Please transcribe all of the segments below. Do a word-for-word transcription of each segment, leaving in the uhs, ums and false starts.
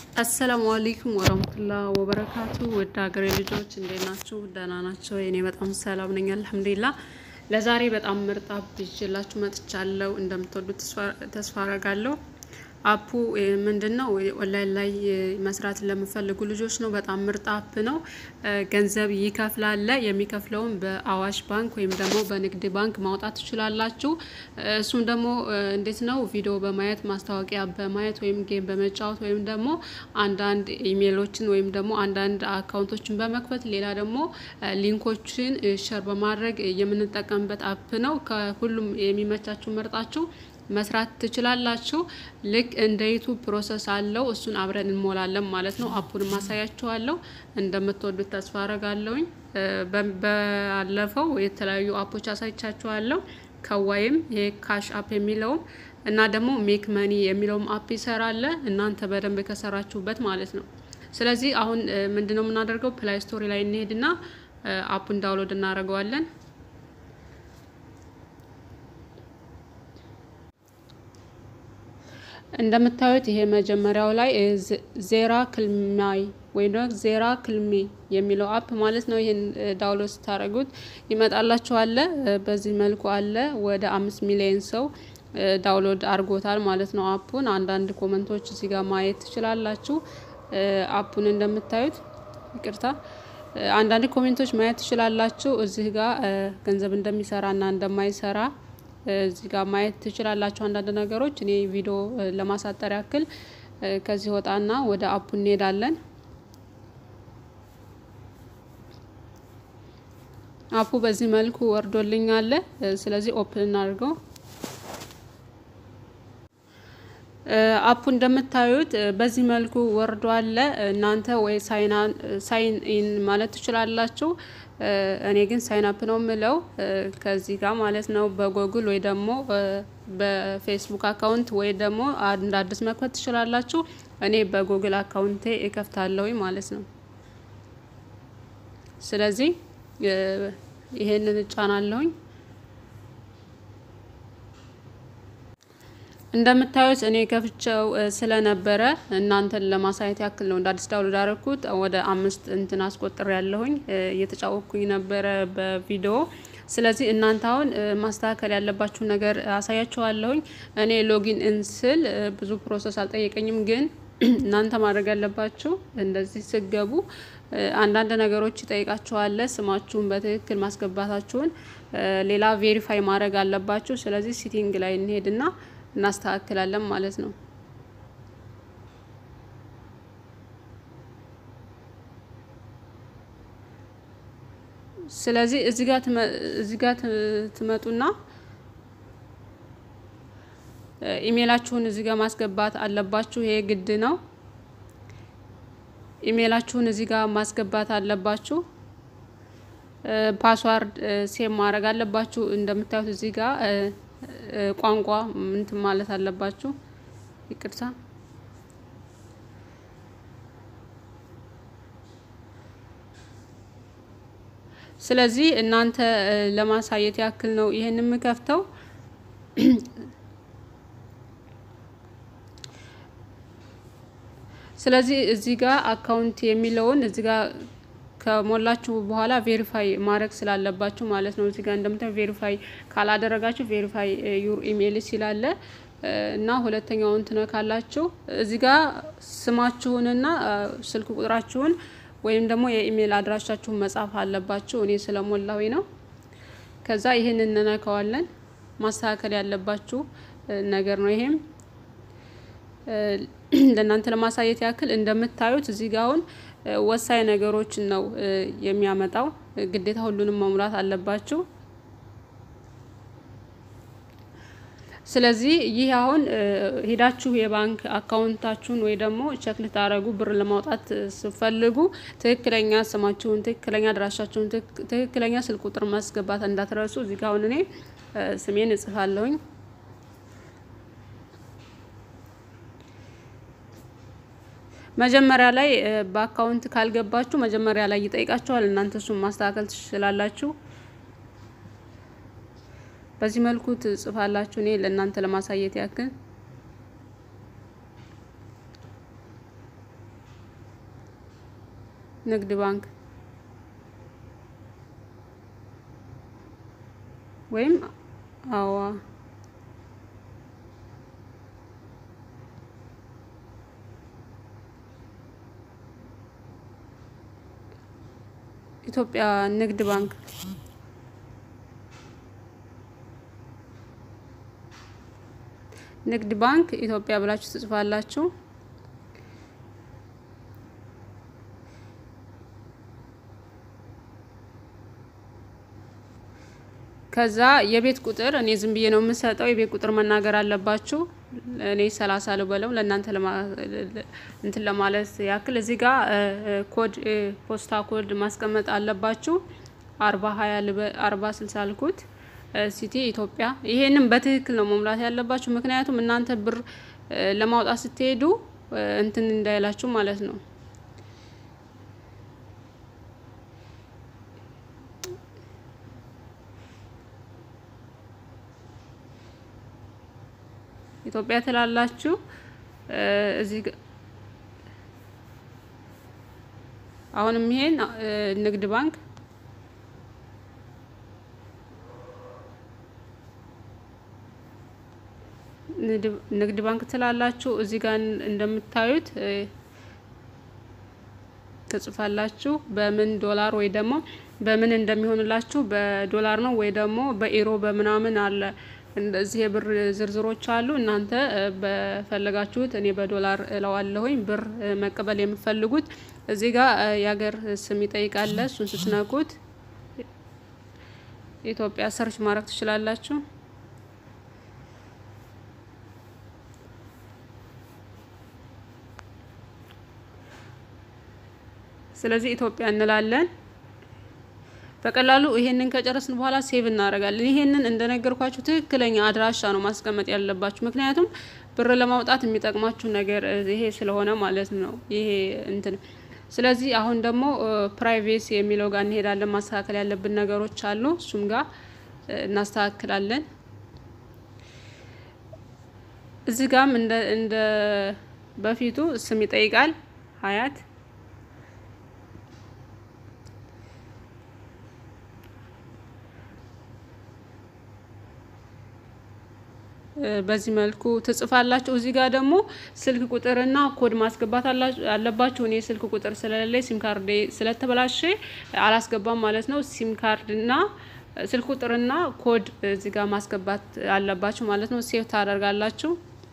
السلام عليكم ورحمة الله وبركاته وداغر ልጆች እንዴት ናችሁ ደህና ናችሁ እኔ በጣም ሰላም ነኝ አልহামዱሊላህ ለዛሬ በጣም ምርጥ አፕ ይዤላችሁ መጥቻለሁ እንደምትወዱት ተስፋ አደርጋለሁ አፑ ምንድነው ኦንላይን ላይ መስራት ለምፈልጉ ልጆች ነው በጣም ምርጥ አፕ ነው ገንዘብ ይከፍላል የሚከፍለውን በአዋሽ ባንክ ወይም ደግሞ በንግድ ባንክ ማውጣት ትችላላችሁ እሱም ደግሞ እንዴት ነው ቪዲዮ በማየት ማስታወቂያ በማየት ወይም ጌም በመጫወት ወይም ደግሞ አንድ አንድ ኢሜሎችን ወይም ደግሞ አንድ አንድ አካውንቶችን በመክፈት ሌላ ደግሞ ሊንኮችን ሼር በማድረግ የምንጠቀምበት አፕ ነው ከሁሉም የሚመቻችሁ መርጣችሁ መስራት ትችላላችሁ ልክ እንደ ዩቲዩብ ፕሮሰስ አለው እሱን አብረን እንሞላለን ማለት ነው አፑን ማሳያችኋለሁ እንደምትወዱት ተስፋ አደርጋለሁኝ በአለፈው የተለያዩ አፖች አሳይቻችኋለሁ ከዋይም የካሽ አፕ የሚለው እና ደግሞ ሜክ መኒ የሚለው አፕ ይሰራል እናንተ በደንብ ከሰራችሁበት ማለት ነው ስለዚህ አሁን ምንድነው የምናደርገው ፕላይ ስቶሪ ላይ እንሄድና አፑን ዳውንሎድ እናደርገዋለን እንደምታዩት ይሄ መጀመሪያው ላይ ዜራ ክልማይ ወይ ነው ዜራ ክልሚ የሚለው አፕ ማለት ነው ይሄን ዳውንሎድ ታረጉት ይመጣላችኋል በዚህ መልኩ አለ ወደ አምስት ሚሊዮን ሰው ዳውንሎድ አርጎታል ማለት ነው አፑን አንድ አንድ ኮሜንቶች እዚህ ጋር ማየት ትችላላችሁ አፑን እንደምታዩት ይቅርታ አንድ አንድ ኮሜንቶች ማየት ትችላላችሁ እዚህ ጋር ገንዘብ እንደሚሰራና እንደማይሰራ እዚህ ጋር ማየት ትችላላችሁ አንዳንድ ነገሮች እኔ ቪዲዮ ለማሳጠር ያክል ከዚህ ወጣና ወደ አፑ እንሄዳለን አፑ በዚህ መልኩ ወርዶልኛል ስለዚህ ኦፕን እናድርገው አፑ እንደምታዩት በዚህ መልኩ ወርዷል እናንተ ወይ ሳይን ሳይን ኢን ማለት ትችላላችሁ እኔ ግን ሳይን አፕ ነው ምለው ከዚህ ጋር ማለት ነው በጎግል ወይ ደግሞ በፌስቡክ አካውንት ወይ ደግሞ አንድ አዲስ መክፈት ትችላላችሁ እኔ በጎግል አካውንቴ እከፍታለሁ ማለት ነው ስለዚህ ይሄንን ጫናለሁኝ እንደምታዩት እኔ ከፍቼው ስለነበረ እናንተን ለማሳየት ያክል ነው እንደ አዲስ ዳውንሎድ አደረኩት ወደ አምስት እንትን አስቆጥር ያለሁኝ እየተጫወኩኝ ነበር በቪዲዮ ስለዚህ እናንተ አሁን ማስተካከል ያለባችሁ ነገር አሳያችኋለሁኝ እኔ ሎጊን እንስል ብዙ ፕሮሰስ አልጠየቀኝም ግን እናንተ ማድረግ ያለባችሁ እንደዚህ ሲገቡ አንዳንድ ነገሮች ይጠይቃችኋል ስማችሁን በትክክል ማስገባታችሁን ሌላ ቬሪፋይ ማድረግ አለባችሁ ስለዚህ ሲቲንግ ላይ እንሄድና እናስተካክላለን ማለት ነው ስለዚህ እዚህ ጋር እዚህ ጋር ትመጡና ኢሜላችሁን እዚህ ጋር ማስገባት አለባችሁ ይሄ ግድ ነው ኢሜላችሁን እዚህ ጋር ማስገባት አለባችሁ ፓስወርድ ሴቭ ማድረግ አለባችሁ እንደምታዩት እዚህ ጋር ቋንቋ ምን ማለት አለባችሁ ይቅርታ ስለዚህ እናንተ ለማሳየት ያክል ነው ይሄንን መከፍተው ስለዚህ እዚህ ጋር አካውንት የሚለውን እዚህ ጋር ከሞላችሁ በኋላ ቬሪፋይ ማድረግ ስላለባችሁ ማለት ነው እዚህ ጋር እንደምታዩ ቬሪፋይ ካላደረጋችሁ ቬሪፋይ ዩር ኢሜል ይላል እና ሁለተኛውን ትነካላችሁ እዚህ ጋር ስማችሁንና ስልክ ቁጥራችሁን ወይም ደግሞ የኢሜል አድራሻችሁን መጻፍ አለባችሁ እኔ ስለሞላው ነው ከዛ ይሄንን እንነካዋለን ማስተካከል ያለባችሁ ነገር ነው ይሄም ለእናንተ ለማሳየት ያክል እንደምታዩት እዚህ ጋር አሁን ወሳኝ ነገሮች ነው የሚያመጣው ግዴታ ሁሉንም መሙላት አለባችሁ ስለዚህ ይሄ አሁን ሄዳችሁ የባንክ አካውንታችሁን ወይ ደግሞ ቼክ ልታረጉ ብር ለማውጣት ሲፈልጉ ትክክለኛ ስማችሁን ትክክለኛ አድራሻችሁን ትክክለኛ ስልክ ቁጥር ማስገባት እንዳትረሱ እዚህ ጋር አሁን እኔ ስሜን እጽፋለሁኝ መጀመሪያ ላይ በአካውንት ካልገባችሁ መጀመሪያ ላይ ይጠይቃችኋል እናንተ እሱን ማስተካከል ትችላላችሁ በዚህ መልኩ ትጽፋላችሁ እኔ ለእናንተ ለማሳየት ያክል ንግድ ባንክ ወይም አዋ ኢትዮጵያ ንግድ ባንክ ንግድ ባንክ ኢትዮጵያ ብላችሁ ትጽፋላችሁ ከዛ የቤት ቁጥር እኔ ዝም ብዬ ነው የምሰጠው የቤት ቁጥር መናገር አለባችሁ እኔ ሰላሳ ልበለው ለእናንተ ለማ እንትን ለማለት ያክል እዚህ ጋር ኮድ ፖስታ ኮድ ማስቀመጥ አለባችሁ አርባ ሃያ አርባ ስልሳ አልኩት ሲቲ ኢትዮጵያ ይሄንን በትክክል ነው መሙላት ያለባችሁ ምክንያቱም እናንተ ብር ለማውጣት ስትሄዱ እንትን እንዳይላችሁ ማለት ነው ኢትዮጵያ ተላላችሁ እዚህ አሁንም ይሄን ንግድ ባንክ ንግድ ባንክ ተላላችሁ እዚህ ጋር እንደምታዩት ተጽፋላችሁ በምን ዶላር ወይ ደግሞ በምን እንደሚሆንላችሁ በዶላር ነው ወይ ደግሞ በኢሮ በመናምን አለ እንደዚህ የብር ዝርዝሮች አሉ እናንተ በፈለጋችሁት እኔ በዶላር እለዋለሁኝ ብር መቀበል የምፈልጉት እዚህ ጋር ያገር ስም ይጠይቃል እሱን ስትነኩት ኢትዮጵያ ሰርች ማድረግ ትችላላችሁ ስለዚህ ኢትዮጵያ እንላለን በቀላሉ ይሄንን ከጨረስን በኋላ ሴቭ እናደርጋለን ይሄንን እንደነገርኳችሁ ትክክለኛ አድራሻ ነው ማስቀመጥ ያለባችሁ ምክንያቱም ብር ለማውጣት የሚጠቅማችሁ ነገር ይሄ ስለሆነ ማለት ነው ይሄ እንትን ስለዚህ አሁን ደግሞ ፕራይቬሲ የሚለው ጋር እንሄዳለን ማስተካከል ያለብን ነገሮች አሉ እሱም ጋር እናስተካክላለን እዚህ ጋርም እንደ እንደ በፊቱ ስም ይጠይቃል ሀያት በዚህ መልኩ ተጽፋላችሁ እዚህ ጋር ደግሞ ስልክ ቁጥርና ኮድ ማስገባት አለባችሁ እኔ ስልክ ቁጥር ስለሌለኝ ሲም ካርድ ስለተበላሸ አላስገባም ማለት ነው ሲም ካርድና ስልክ ቁጥርና ኮድ እዚህ ጋር ማስገባት አለባችሁ ማለት ነው ሴቭ ታደርጋላችሁ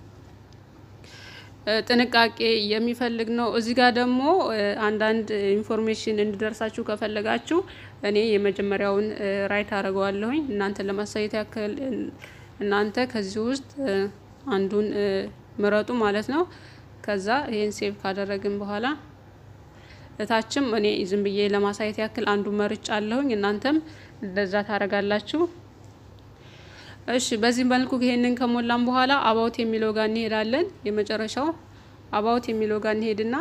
ጥንቃቄ የሚፈልግ ነው እዚህ ጋር ደግሞ አንዳንድ ኢንፎርሜሽን እንድደርሳችሁ ከፈለጋችሁ እኔ የመጀመሪያውን ራይት አደርገዋለሁኝ እናንተ ለማሳየት ያክል እናንተ ከዚህ ውስጥ አንዱን ምረጡ ማለት ነው ከዛ ይሄን ሴቭ ካደረግን በኋላ እታችም እኔ ዝም ብዬ ለማሳየት ያክል አንዱ መርጫለሁኝ እናንተም እንደዛ ታረጋላችሁ እሺ በዚህ መልኩ ይሄንን ከሞላን በኋላ አባውት የሚለው ጋር እንሄዳለን የመጨረሻው አባውት የሚለው ጋር እንሄድና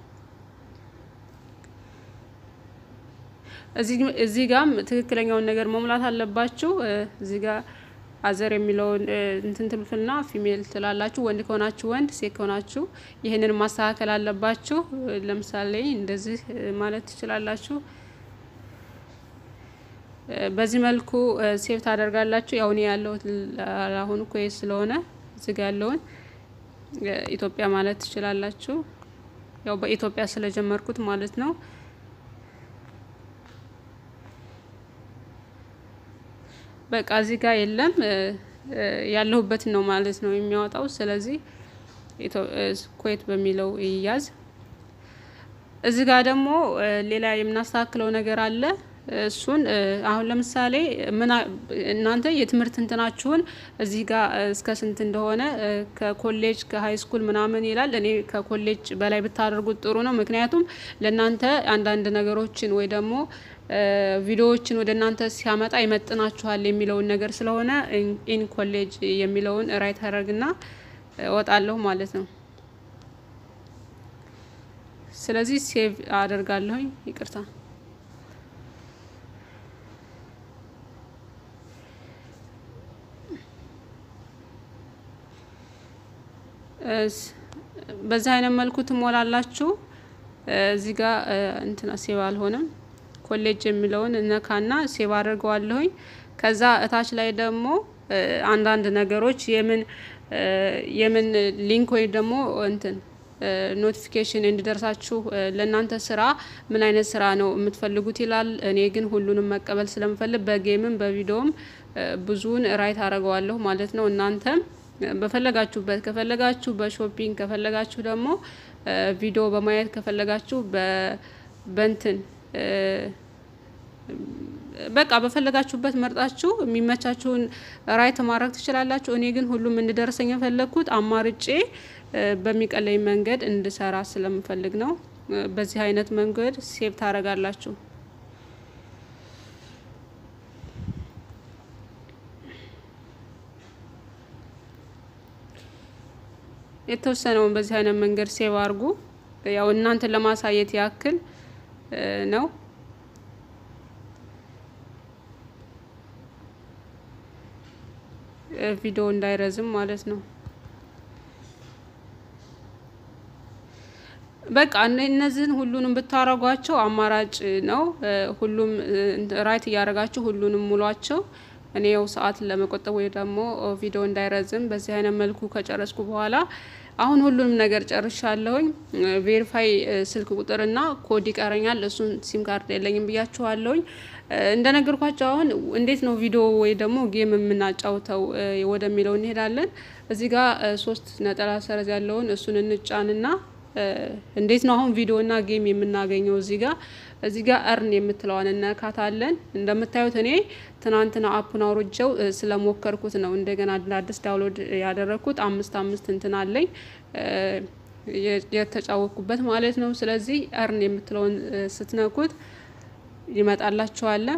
እዚህ እዚህ ጋርም ትክክለኛውን ነገር መሙላት አለባችሁ እዚህ ጋር አዘር የሚለውን እንትን ትልፍና ፊሜል ትላላችሁ ወንድ ከሆናችሁ ወንድ ሴት ከሆናችሁ ይሄንን ማስተካከል አለባችሁ ለምሳሌ እንደዚህ ማለት ትችላላችሁ በዚህ መልኩ ሴቭ ታደርጋላችሁ ያው ነው ያለው አሁን እኮ ስለሆነ እዚህ ጋር ያለውን ኢትዮጵያ ማለት ትችላላችሁ ያው በኢትዮጵያ ስለጀመርኩት ማለት ነው በቃ እዚህ ጋር የለም ያለሁበት ነው ማለት ነው የሚያወጣው ስለዚህ ኩዌት በሚለው ይያዝ እዚህ ጋር ደግሞ ሌላ የምናስተካክለው ነገር አለ እሱን አሁን ለምሳሌ ምን እናንተ የትምህርት እንትናችሁን እዚህ ጋር እስከ ስንት እንደሆነ ከኮሌጅ ከሃይ ስኩል ምናምን ይላል እኔ ከኮሌጅ በላይ ብታደርጉት ጥሩ ነው ምክንያቱም ለእናንተ አንዳንድ ነገሮችን ወይ ደግሞ ቪዲዮዎችን ወደ እናንተ ሲያመጣ ይመጥናችኋል የሚለውን ነገር ስለሆነ ኢን ኮሌጅ የሚለውን ራይት አደርግና ወጣለሁ ማለት ነው ስለዚህ ሴቭ አደርጋለሁ ይቅርታ በዛ አይነት መልኩ ትሞላላችሁ እዚህ ጋር እንትና ሴቭ አልሆነም ኮሌጅ የሚለውን ነካና ሴቭ አድርገዋለሁኝ ከዛ እታች ላይ ደግሞ አንዳንድ ነገሮች የምን የምን ሊንክ ወይ ደግሞ እንትን ኖቲፊኬሽን እንዲደርሳችሁ ለናንተ ስራ ምን አይነት ስራ ነው የምትፈልጉት ይላል እኔ ግን ሁሉንም መቀበል ስለምፈልግ በጌምም በቪዲዮም ብዙን ራይት አደርገዋለሁ ማለት ነው እናንተ በፈለጋችሁበት ከፈለጋችሁ በሾፒንግ ከፈለጋችሁ ደግሞ ቪዲዮ በማየት ከፈለጋችሁ በእንትን በቃ በፈለጋችሁበት መርጣችሁ የሚመቻችሁን ራይት ማድረግ ትችላላችሁ እኔ ግን ሁሉም እንዲደርሰኝ ፈለኩት አማርጬ በሚቀለኝ መንገድ እንድሰራ ስለምፈልግ ነው በዚህ አይነት መንገድ ሴቭ ታረጋላችሁ የተወሰነውን በዚህ አይነት መንገድ ሴቭ አድርጉ ያው እናንተ ለማሳየት ያክል ነው ቪዲዮ እንዳይረዝም ማለት ነው በቃ እነዚህን ሁሉንም ብታረጓቸው አማራጭ ነው ሁሉም ራይት ያረጋችሁ ሁሉንም ሙሏቸው እኔ ያው ሰዓት ለመቆጠብ ወይ ደግሞ ቪዲዮ እንዳይረዝም በዚህ አይነት መልኩ ከጨረስኩ በኋላ አሁን ሁሉንም ነገር ጨርሻለሁኝ ቬሪፋይ ስልክ ቁጥርና ኮድ ይቀረኛል እሱን ሲም ካርድ የለኝም ብያችኋለሁኝ እንደነገርኳችሁ አሁን እንዴት ነው ቪዲዮ ወይ ደግሞ ጌም የምናጫውተው ወደሚለው እንሄዳለን እዚህ ጋር ሶስት ነጠላ ሰረዝ ያለውን እሱን እንጫንና እንዴት ነው አሁን ቪዲዮ እና ጌም የምናገኘው እዚህ ጋር እዚህ ጋር እርን የምትለዋን እናካታለን እንደምታዩት እኔ ትናንትና አፑን አውርጄው ስለሞከርኩት ነው እንደገና አዲስ ዳውንሎድ ያደረኩት አምስት አምስት እንትን አለኝ የተጫወኩበት ማለት ነው ስለዚህ እርን የምትለውን ስትነኩት ይመጣላችኋል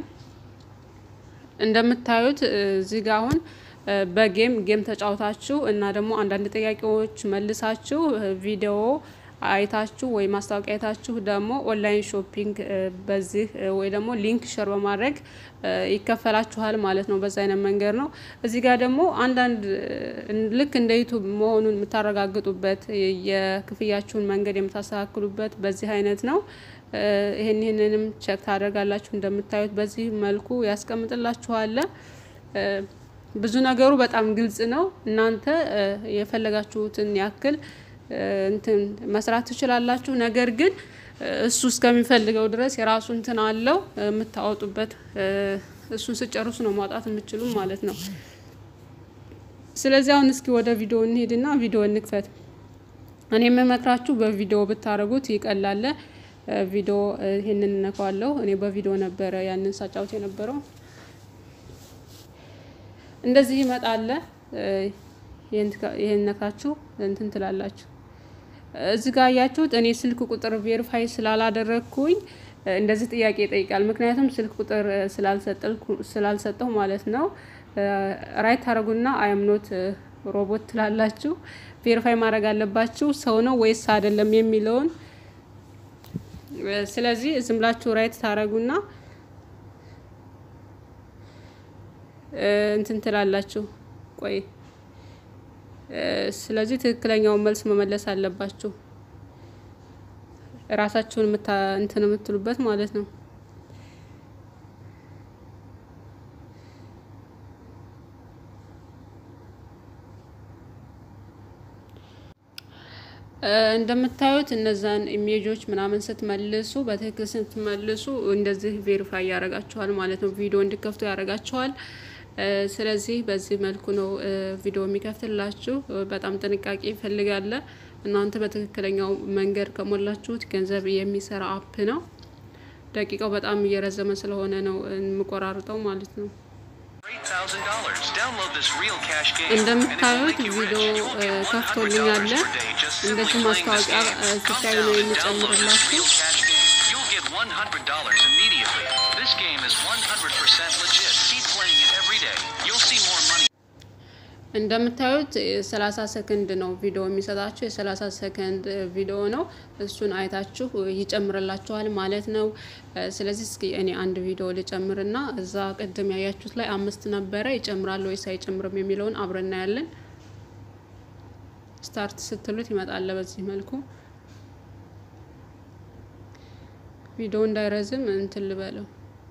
እንደምታዩት እዚህ ጋር አሁን በጌም ጌም ተጫውታችሁ እና ደግሞ አንዳንድ ጥያቄዎች መልሳችሁ ቪዲዮ አይታችሁ ወይ ማስታወቂያ አይታችሁ ደግሞ ኦንላይን ሾፒንግ በዚህ ወይ ደግሞ ሊንክ ሼር በማድረግ ይከፈላችኋል ማለት ነው በዛ አይነት መንገድ ነው እዚህ ጋር ደግሞ አንዳንድ ልክ እንደ ዩቲዩብ መሆኑን የምታረጋግጡበት የክፍያችሁን መንገድ የምታስተካክሉበት በዚህ አይነት ነው ይሄን ይሄንንም ቼክ ታደርጋላችሁ እንደምታዩት በዚህ መልኩ ያስቀምጥላችኋል ብዙ ነገሩ በጣም ግልጽ ነው እናንተ የፈለጋችሁትን ያክል እንትን መስራት ትችላላችሁ ነገር ግን እሱ እስከሚፈልገው ድረስ የራሱ እንትን አለው የምታወጡበት እሱን ሲጨርሱ ነው ማውጣት የምትችሉ ማለት ነው ስለዚህ አሁን እስኪ ወደ ቪዲዮ እንሄድና ቪዲዮ እንክፈት እኔ የምመክራችሁ በቪዲዮ ብታረጉት ይቀላል ቪዲዮ ይሄንን ነካዋለሁ እኔ በቪዲዮ ነበር ያንን ሳጫውት የነበረው እንደዚህ ይመጣል ይሄን ነካችሁ እንትን ትላላችሁ እዚህ ጋር ያያችሁት እኔ ስልክ ቁጥር ቬሪፋይ ስላላደረኩኝ እንደዚህ ጥያቄ ይጠይቃል ምክንያቱም ስልክ ቁጥር ስላልሰጠልኩ ስላልሰጠው ማለት ነው ራይት አረጉና አይ አም ኖት ሮቦት ትላላችሁ ቬሪፋይ ማድረግ አለባችሁ ሰው ነው ወይስ አይደለም የሚለውን ስለዚህ ዝም ብላችሁ ራይት ታረጉና እንትን ትላላችሁ ቆይ ስለዚህ ትክክለኛው መልስ መመለስ አለባችሁ ራሳችሁን መታ እንትን የምትሉበት ማለት ነው እንደምታዩት እነዛን ኢሜጆች ምናምን ስትመልሱ በትክክል ስትመልሱ እንደዚህ ቬሪፋይ ያረጋችኋል ማለት ነው ቪዲዮ እንድከፍቱ ያረጋችኋል ስለዚህ በዚህ መልኩ ነው ቪዲዮ የሚከፍትላችሁ በጣም ጥንቃቄ ይፈልጋል እናንተ በትክክለኛው መንገድ ከሞላችሁት ገንዘብ የሚሰራ አፕ ነው ደቂቃው በጣም እየረዘመ ስለሆነ ነው የምቆራርጠው ማለት ነው እንደምታዩት ቪዲዮ ከፍቶልኛል እንደዚህ ማስታወቂያ ስታዩ ነው የሚጨምርላችሁ one hundred dollars immediately. This game is one hundred percent legit. Keep playing it every day. You'll see more money. እንደምታዩት ሰላሳ ሰከንድ ነው ቪዲዮ የሚሰጣችሁ የሰላሳ ሰከንድ ቪዲዮ ነው እሱን አይታችሁ ይጨምርላችኋል ማለት ነው ስለዚህ እስኪ እኔ አንድ ቪዲዮ ልጨምርና እዛ ቀደም ያያችሁት ላይ አምስት ነበረ ይጨምራል ወይስ አይጨምርም የሚለውን አብረና ያለን ስታርት ስትሉት ይመጣል በዚህ መልኩ ቪዲዮ እንዳይረዝም እንትን ልበለው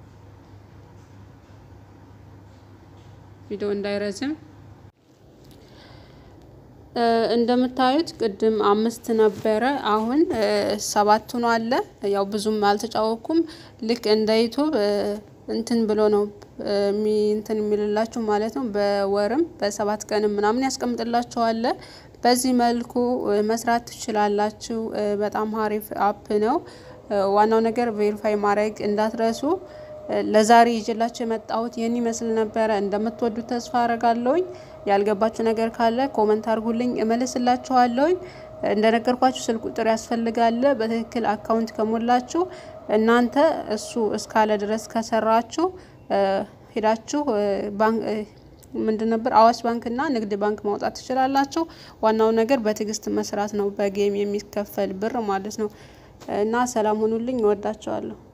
ቪዲዮ እንዳይረዝም እንደምታዩት ቅድም አምስት ነበረ አሁን ሰባት ሆኖ አለ ያው ብዙም አልተጫወኩም ልክ እንደ ዩቲዩብ እንትን ብሎ ነው ሚ እንትን የሚልላችሁ ማለት ነው በወርም በሰባት ቀንም ምናምን ያስቀምጥላችኋል በዚህ መልኩ መስራት ትችላላችሁ በጣም አሪፍ አፕ ነው ዋናው ነገር ቬሪፋይ ማድረግ እንዳትረሱ ለዛሬ ይዤላችሁ የመጣሁት የኔ መስል ነበር እንደምትወዱት ተስፋ አረጋለሁኝ ያልገባችሁ ነገር ካለ ኮሜንት አርጉልኝ እመልስላችኋለሁ እንደነገርኳችሁ ስልክ ቁጥር ያስፈልጋል በትክክል አካውንት ከሞላችሁ እናንተ እሱ እስካለ ድረስ ከሰራችሁ ሄዳችሁ ባንክ ምንድን ነበር አዋሽ ባንክና ንግድ ባንክ ማውጣት ትችላላችሁ ዋናው ነገር በትግስት መስራት ነው በጌም የሚከፈል ብር ማለት ነው እና ሰላም ሁኑልኝ ወዳችኋለሁ